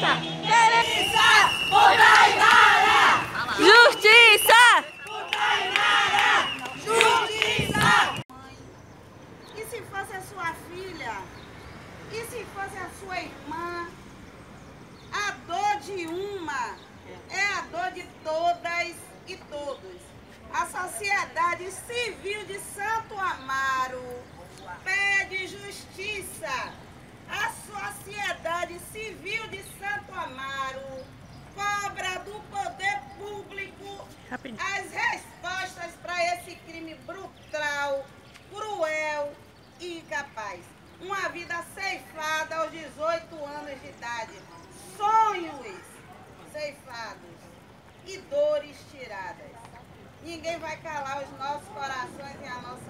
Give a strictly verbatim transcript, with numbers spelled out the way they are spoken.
Justiça! Justiça por Tainara! Justiça! Por Tainara! Justiça! E se fosse a sua filha? E se fosse a sua irmã? A dor de uma é a dor de todas e todos. A Sociedade Civil de Santo Amaro pede justiça. A Sociedade Civil de Santo Amaro cobra do poder público as respostas para esse crime brutal, cruel e incapaz. Uma vida ceifada aos dezoito anos de idade. Sonhos ceifados e dores tiradas. Ninguém vai calar os nossos corações e a nossa